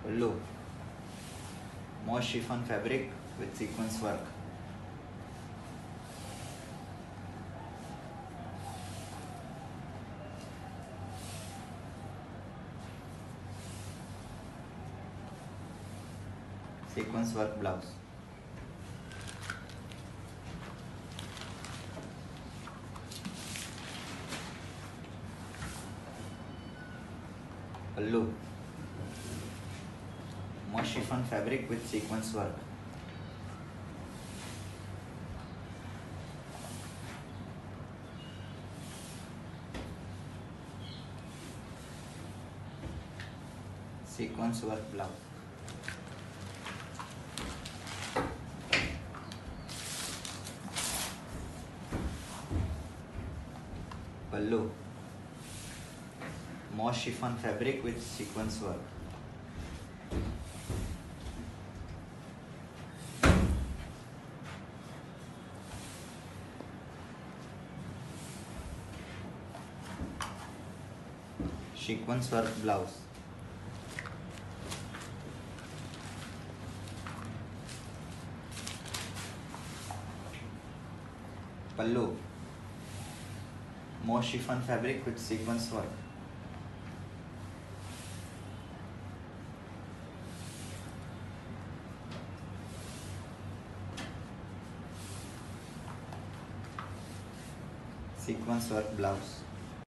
Pallu, more chiffon fabric with sequence work. Sequence work blouse. Pallu, more chiffon fabric with sequence work. Sequence work blouse. Pallu, more chiffon fabric with sequence work. Sequence work blouse. Pallu, more chiffon fabric with sequence work. Sequence work blouse.